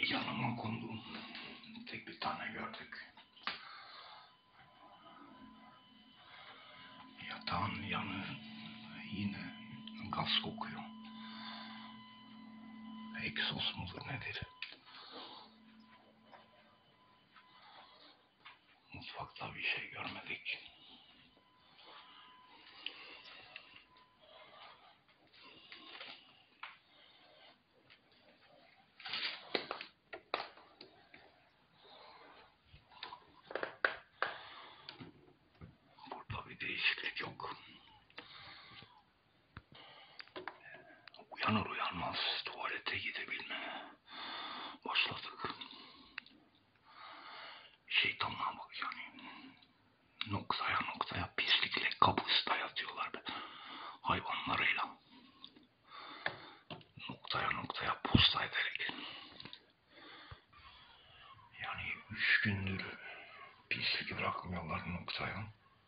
yanıma kondum. Tek bir tane gördük. Yatağın yanı yine gaz kokuyor. Egzoz mudur nedir? Mutfakta bir şey görmedik. Burada bir değişiklik yok. Uyanır uyanmaz tuvalete gidebilmeye başladık. Şeytanlığa bak yani. Noktaya noktaya pislikle kabus dayatıyorlar be. Hayvanlarıyla. Noktaya noktaya posta ederek. Yani 3 gündür pislik bırakmıyorlar noktaya.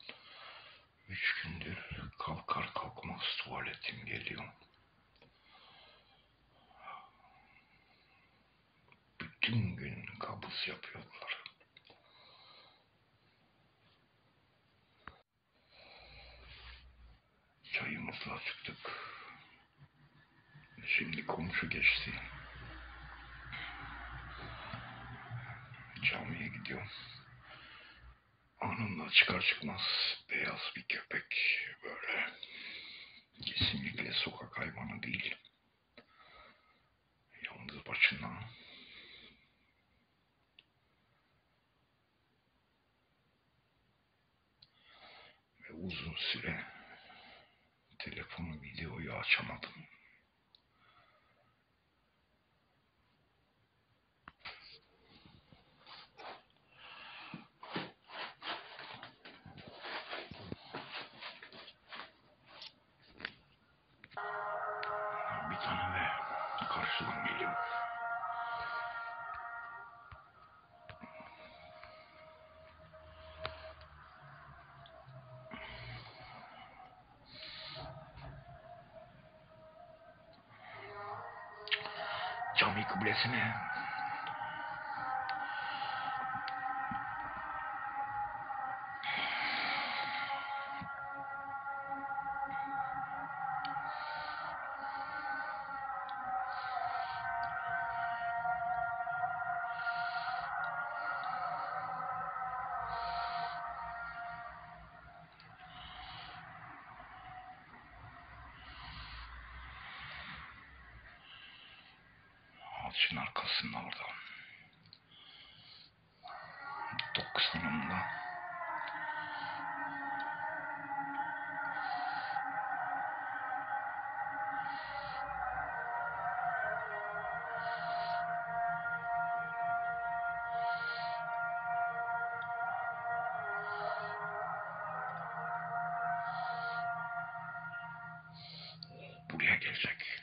3 gündür kalkar kalkmaz tuvaletim geliyor. Bütün gün kabus yapıyorlar. Çayımızla çıktık. Şimdi komşu geçti. Camiye gidiyor. Anında çıkar çıkmaz beyaz bir köpek böyle. Kesinlikle sokak hayvanı değil. Yalnız başına. Ve uzun süre telefonu, videoyu açamadım. Bir tane de karşıdan geliyor. Cami kıblesine ağacın arkasında orada. 90'ında buraya gelecek.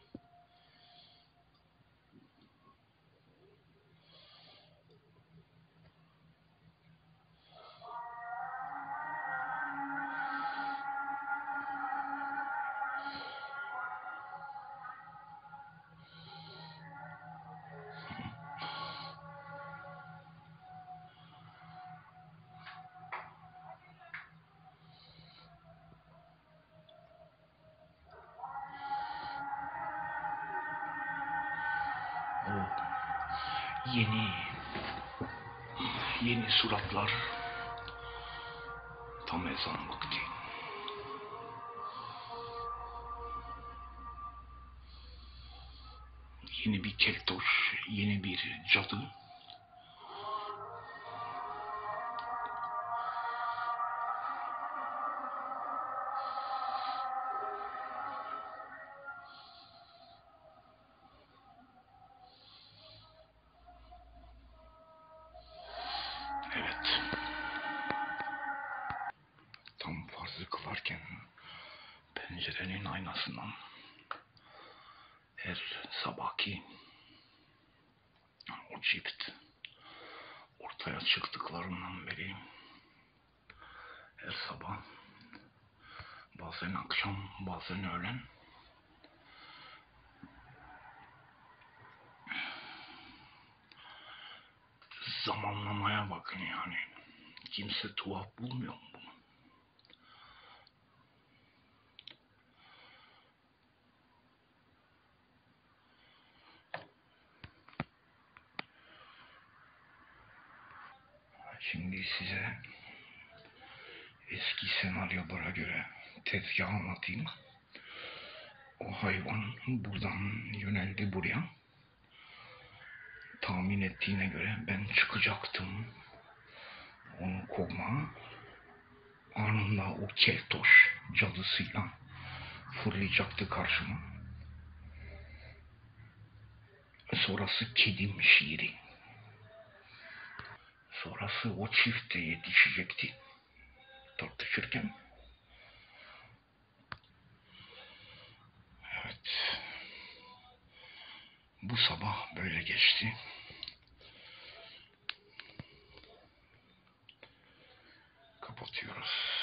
O yeni suratlar, tam ezan vakti. Yeni bir keltoş, yeni bir cadı. Evet. Tam farzı kılarken pencerenin aynasından her sabahki o çift ortaya çıktıklarından beri her sabah, bazen akşam, bazen öğlen zamanlamaya bakın yani. Kimse tuhaf bulmuyor mu bunu? Şimdi size eski senaryolara göre tezgah anlatayım. O hayvan buradan yöneldi buraya. Tahmin ettiğine göre ben çıkacaktım onu kovmaya. Anında o keltoş cadısıyla fırlayacaktı karşıma. Sonrası kedim şiiri. Sonrası o çifte yetişecekti tartışırken. Evet. Bu sabah böyle geçti. Kapatıyoruz.